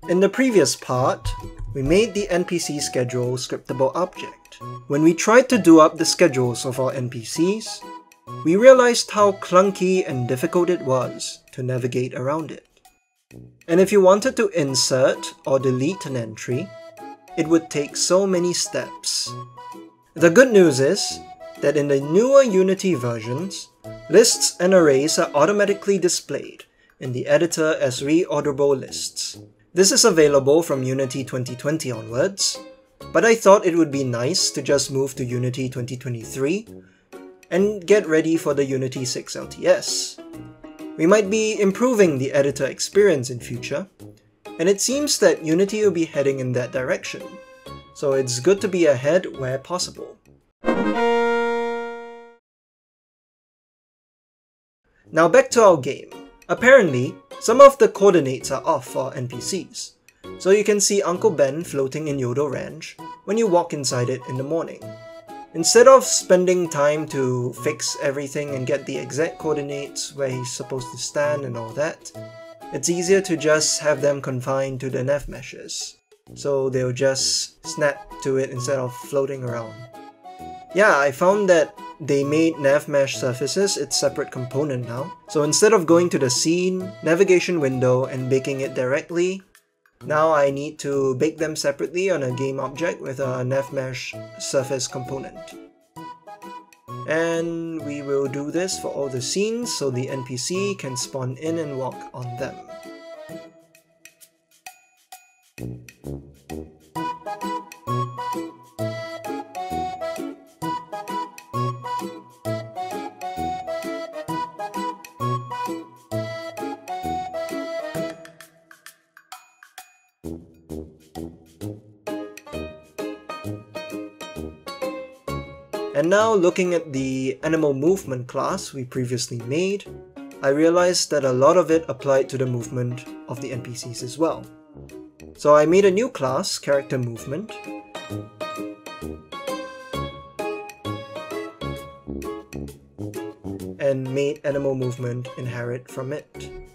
In the previous part, we made the NPC schedule scriptable object. When we tried to do up the schedules of our NPCs, we realized how clunky and difficult it was to navigate around it. And if you wanted to insert or delete an entry, it would take so many steps. The good news is that in the newer Unity versions, lists and arrays are automatically displayed in the editor as reorderable lists. This is available from Unity 2020 onwards, but I thought it would be nice to just move to Unity 2023 and get ready for the Unity 6 LTS. We might be improving the editor experience in future, and it seems that Unity will be heading in that direction, so it's good to be ahead where possible. Now back to our game. Apparently, some of the coordinates are off for NPCs, so you can see Uncle Ben floating in Yodo Ranch when you walk inside it in the morning. Instead of spending time to fix everything and get the exact coordinates where he's supposed to stand and all that, it's easier to just have them confined to the NavMeshes, so they'll just snap to it instead of floating around. Yeah, I found that they made NavMesh Surfaces its separate component now, so instead of going to the scene, navigation window and baking it directly, now I need to bake them separately on a game object with a NavMesh Surface component. And we will do this for all the scenes so the NPC can spawn in and walk on them. And now, looking at the Animal Movement class we previously made, I realized that a lot of it applied to the movement of the NPCs as well. So I made a new class, CharacterMovement, and made Animal Movement inherit from it.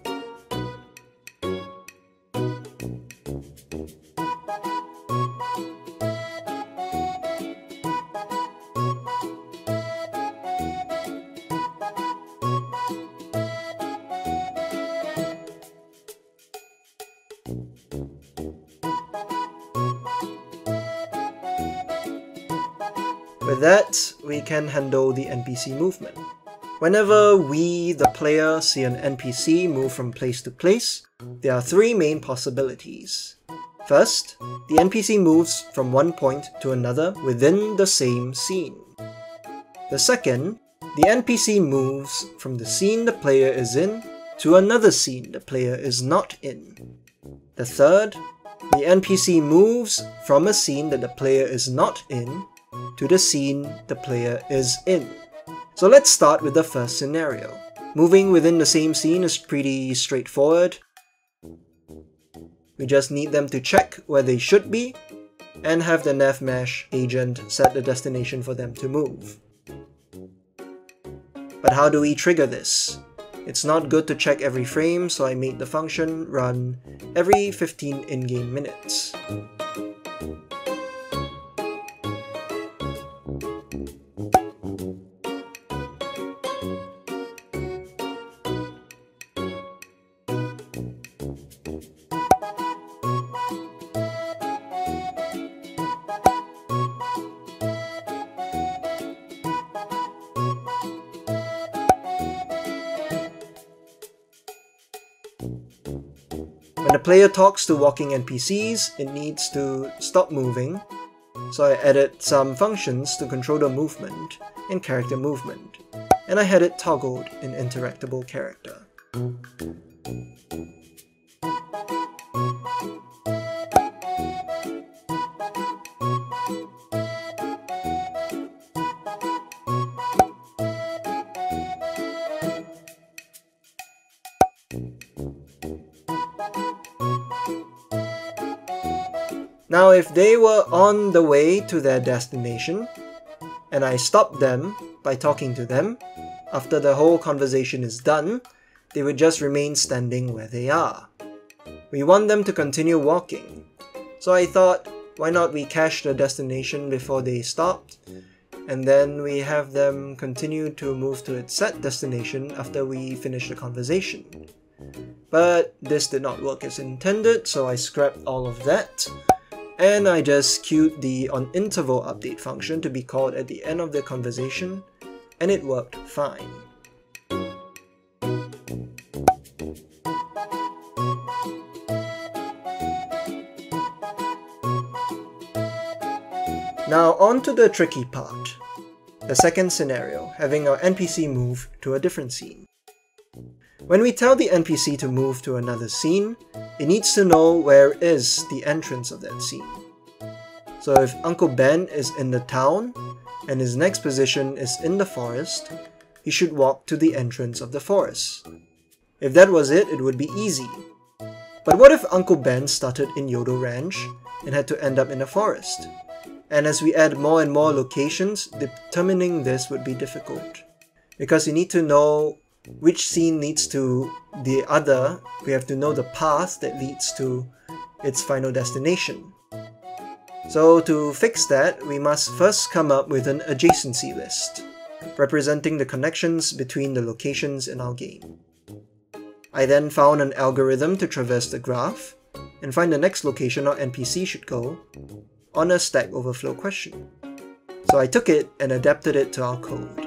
With that, we can handle the NPC movement. Whenever we, the player, see an NPC move from place to place, there are three main possibilities. First, the NPC moves from one point to another within the same scene. The second, the NPC moves from the scene the player is in to another scene the player is not in. The third, the NPC moves from a scene that the player is not in to the scene the player is in. So let's start with the first scenario. Moving within the same scene is pretty straightforward. We just need them to check where they should be and have the NavMesh agent set the destination for them to move. But how do we trigger this? It's not good to check every frame, so I made the function run every 15 in-game minutes. When the player talks to walking NPCs, it needs to stop moving, so I added some functions to control the movement in CharacterMovement, and I had it toggled in interactable character. Now if they were on the way to their destination, and I stopped them by talking to them, after the whole conversation is done, they would just remain standing where they are. We want them to continue walking. So I thought, why not we cache the destination before they stopped, and then we have them continue to move to its set destination after we finish the conversation. But this did not work as intended, so I scrapped all of that, and I just queued the onInterval update function to be called at the end of the conversation, and it worked fine. Now on to the tricky part. The second scenario, having our NPC move to a different scene. When we tell the NPC to move to another scene, it needs to know where is the entrance of that scene. So if Uncle Ben is in the town, and his next position is in the forest, he should walk to the entrance of the forest. If that was it, it would be easy. But what if Uncle Ben started in Yodo Ranch and had to end up in a forest? And as we add more and more locations, determining this would be difficult. Because you need to know which scene leads to the other, we have to know the path that leads to its final destination. So to fix that, we must first come up with an adjacency list, representing the connections between the locations in our game. I then found an algorithm to traverse the graph, and find the next location our NPC should go, on a Stack Overflow question. So I took it and adapted it to our code.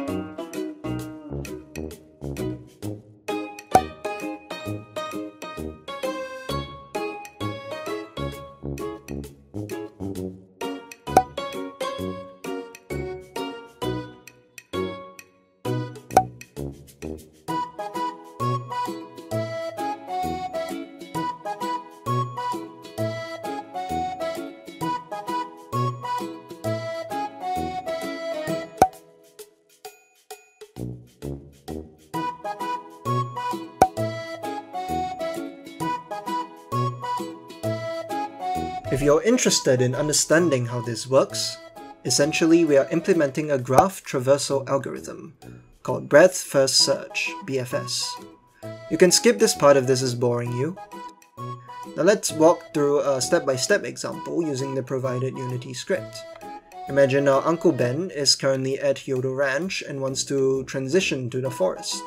If you're interested in understanding how this works, essentially we are implementing a graph traversal algorithm called Breadth First Search, BFS. You can skip this part if this is boring you. Now let's walk through a step-by-step example using the provided Unity script. Imagine our Uncle Ben is currently at Yodo Ranch and wants to transition to the forest.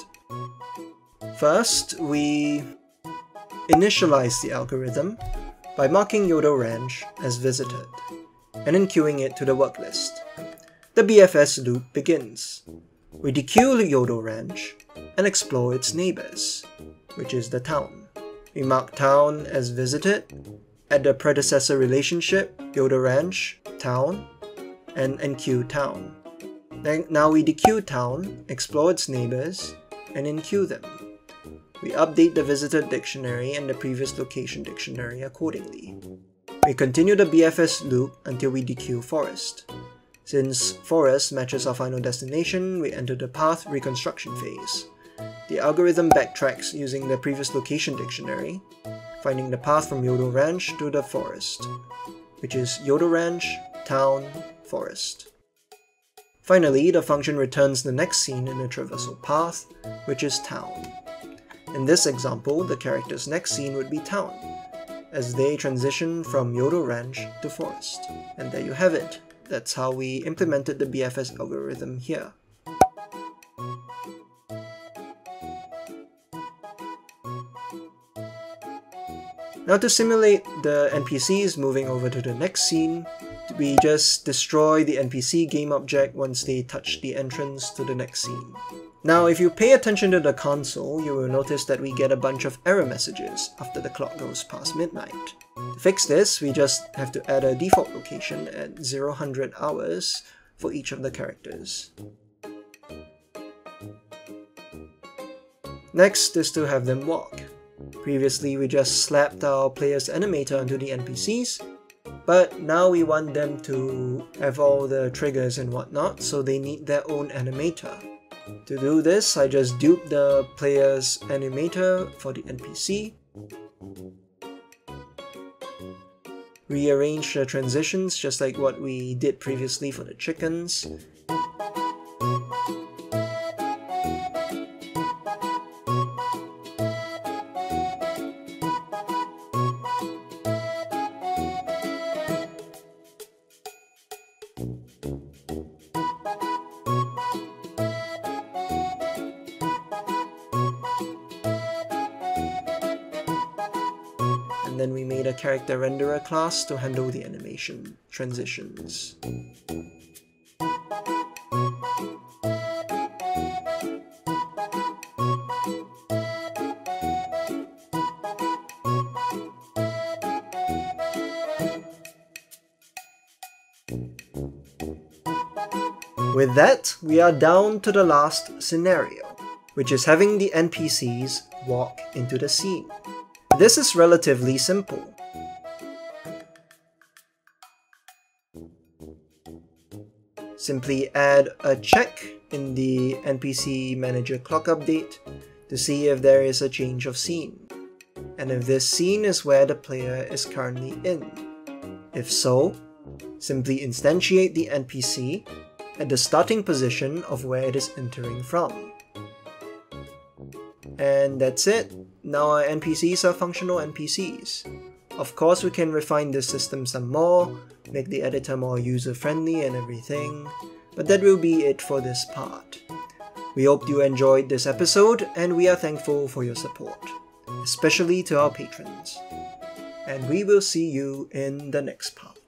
First, we initialize the algorithm by marking Yodo Ranch as visited, and then queuing it to the work list. The BFS loop begins. We dequeue Yodo Ranch and explore its neighbors, which is the town. We mark town as visited, add the predecessor relationship, Yodo Ranch, town, and enqueue town. Now we dequeue town, explore its neighbors, and enqueue them. We update the visited dictionary and the previous location dictionary accordingly. We continue the BFS loop until we dequeue forest. Since forest matches our final destination, we enter the path reconstruction phase. The algorithm backtracks using the previous location dictionary, finding the path from Yodo Ranch to the forest, which is Yodo Ranch, town, forest. Finally, the function returns the next scene in the traversal path, which is town. In this example, the character's next scene would be town, as they transition from Yodo Ranch to forest. And there you have it. That's how we implemented the BFS algorithm here. Now to simulate the NPCs moving over to the next scene, we just destroy the NPC game object once they touch the entrance to the next scene. Now, if you pay attention to the console, you will notice that we get a bunch of error messages after the clock goes past midnight. To fix this, we just have to add a default location at 0-100 hours for each of the characters. Next is to have them walk. Previously, we just slapped our player's animator onto the NPCs, but now we want them to have all the triggers and whatnot, so they need their own animator. To do this, I just dupe the player's animator for the NPC, rearrange the transitions just like what we did previously for the chickens, and then we made a character renderer class to handle the animation transitions. With that, we are down to the last scenario, which is having the NPCs walk into the scene. This is relatively simple. Simply add a check in the NPC Manager clock update to see if there is a change of scene, and if this scene is where the player is currently in. If so, simply instantiate the NPC at the starting position of where it is entering from. And that's it. Now our NPCs are functional NPCs. Of course, we can refine this system some more, make the editor more user-friendly and everything, but that will be it for this part. We hope you enjoyed this episode, and we are thankful for your support, especially to our patrons. And we will see you in the next part.